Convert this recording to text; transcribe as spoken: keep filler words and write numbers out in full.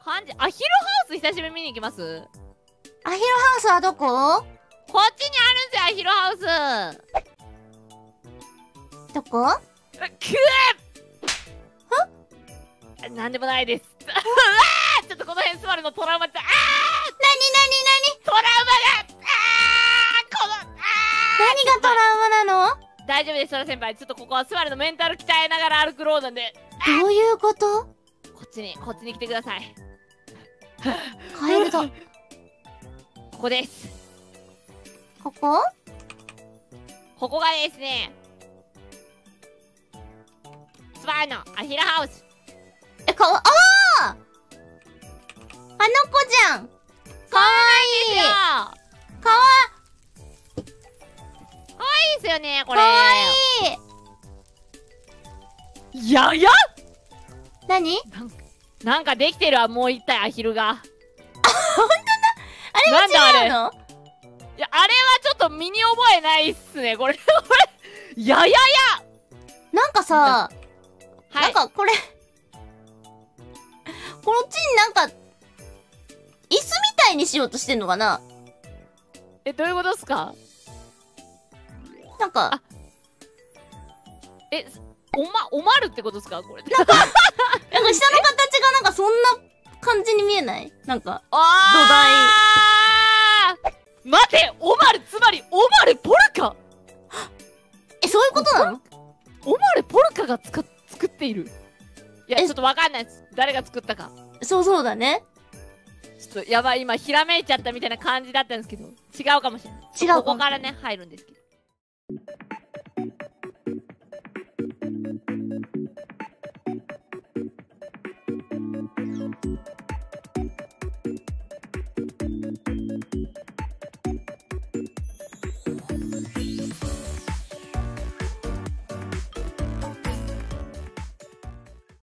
漢字、アヒルハウス久しぶりに見に行きます？ アヒルハウスはどこ？ こっちにあるんですよ、アヒルハウス。 どこ？ くえ！なんでもないです。うわー！ちょっとこの辺座るのトラウマって、あー！なになになになに？ トラウマが、あー！この、あー！ 何がトラウマなの？ 大丈夫です、そら先輩。ちょっとここは座るのメンタル鍛えながら歩くローなんで。 どういうこと？ こっちに、こっちに来てください。 カエルだ。 ここです。 ここ？ ここがですね、スパイのアヒルハウス。 え、かわ、ああ！あの子じゃん。かわいい。かわ、 かわいいですよね、これ。 かわいい。 やや何？ なんか、なんかできてるわ、もう一体アヒルが。 あ、ほんとだ。あれが違うの？ いや、あれはちょっと身に覚えないっすね、これ。これ、やややなんかさ、 はい、 なんかこれ、この地になんか、椅子みたいにしようとしてんのかな？ え、どういうことっすか？ なんか、 え、おま、おまるってことっすかこれ。 なんか、なんか下の形がなんかそんな感じに見えない？なんか、 あー待て、オマル、つまりオマルポルカ。 え、そういうことなの？ オマルポルカがつか作っている。いや、ちょっとわかんないです。誰が作ったか。 そうそうだね。 ちょっとやばい、今ひらめいちゃったみたいな感じだったんですけど、違うかもしれない。 違うかも。 ここからね、入るんですけど。